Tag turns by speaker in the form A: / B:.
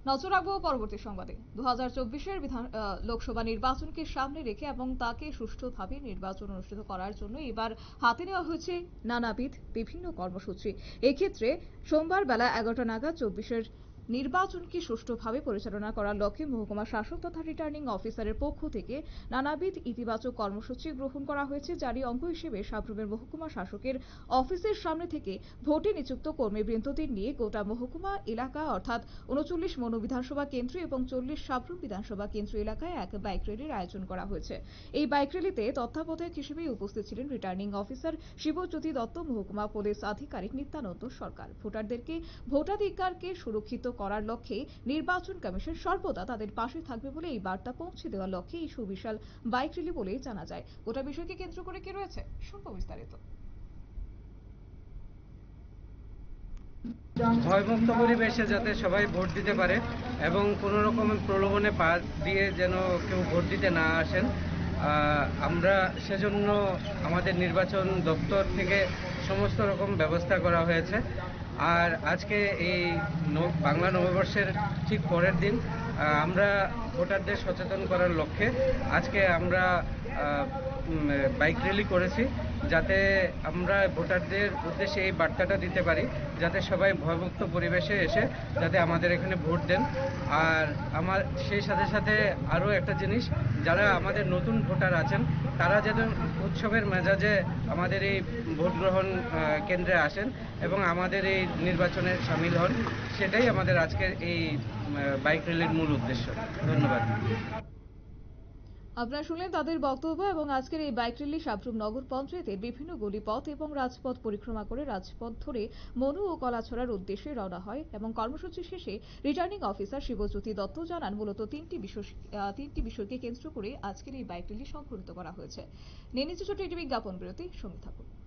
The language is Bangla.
A: নজর রাখবো পরবর্তী সংবাদে। 2024-এর লোকসভা নির্বাচনকে সামনে রেখে এবং তাকে সুষ্ঠুভাবে নির্বাচন অনুষ্ঠিত করার জন্য এবার হাতে নেওয়া হয়েছে নানাবিধ বিভিন্ন কর্মসূচি। এক্ষেত্রে সোমবার বেলা 11টা নাগাদ 24-এর নির্বাচনকে সুষ্ঠুভাবে পরিচালনা করার লক্ষ্যে মহকুমা শাসক তথা রিটার্নিং অফিসারের পক্ষ থেকে নানাবিধ ইতিবাচক কর্মসূচি গ্রহণ করা হয়েছে, যারই অঙ্গ হিসেবে সাব্রুমের মহকুমা শাসকের অফিসের সামনে থেকে ভোটে নিযুক্ত কর্মীবৃন্দদের নিয়ে গোটা মহকুমা এলাকা অর্থাৎ 39 মনু বিধানসভা কেন্দ্র এবং 40 সাব্রুম বিধানসভা কেন্দ্র এলাকায় এক বাইক র্যালির আয়োজন করা হয়েছে। এই বাইক র্যালিতে তত্ত্বাবধায়ক হিসেবে উপস্থিত ছিলেন রিটার্নিং অফিসার শিবজ্যোতি দত্ত, মহকুমা পুলিশ আধিকারিক নিত্যানন্দ সরকার। ভোটারদেরকে ভোটাধিকারকে সুরক্ষিত করার লক্ষ্যে নির্বাচন কমিশন সর্বদা তাদের পাশে থাকবে বলে এই বার্তা পৌঁছে দেওয়ার লক্ষ্যে এই সুবিশাল বাইক র্যালি বলেই জানা যায়। গোটা বিষয়কে কেন্দ্র করে কি রয়েছে শুনবো বিস্তারিত।
B: ভয়মুক্ত পরিবেশে যাতে সবাই ভোট দিতে পারে এবং কোনো রকম প্রলোভনে পা দিয়ে যেন কেউ ভোট দিতে না আসেন, আমরা সেজন্য আমাদের নির্বাচন দপ্তর থেকে সমস্ত রকম ব্যবস্থা করা হয়েছে। আর আজকে এই বাংলা নববর্ষের ঠিক পরের দিন আমরা ভোটারদের সচেতন করার লক্ষ্যে আজকে আমরা বাইক র্যালি করেছি, যাতে আমরা ভোটারদের উদ্দেশ্যে এই বার্তাটা দিতে পারি যাতে সবাই ভয়মুক্ত পরিবেশে এসে যাতে আমাদের এখানে ভোট দেন। আর আমার সেই সাথে সাথে আরও একটা জিনিস, যারা আমাদের নতুন ভোটার আছেন তারা যেন উৎসবের মেজাজে আমাদের এই ভোট গ্রহণ কেন্দ্রে আসেন এবং আমাদের এই নির্বাচনে সামিল হন, সেটাই আমাদের আজকের এই বাইক র্যালির মূল উদ্দেশ্য। ধন্যবাদ।
A: আপনারা শুনলেন তাদের বক্তব্য। এবং আজকের এই বাইক র্যালি সাব্রুম নগর পঞ্চায়েতের বিভিন্ন গলিপথ এবং রাজপথ পরিক্রমা করে রাজপথ ধরে মনু ও কলাছড়ার উদ্দেশ্যে রওনা হয় এবং কর্মসূচি শেষে রিটার্নিং অফিসার শিবজ্যোতি দত্ত জানান মূলত তিনটি বিষয়কে কেন্দ্র করে আজকের এই বাইক র্যালি সংঘটিত করা হয়েছে। নিয়ে নিচ্ছে ছোট একটি বিজ্ঞাপন বিরতি, সঙ্গে থাকুন।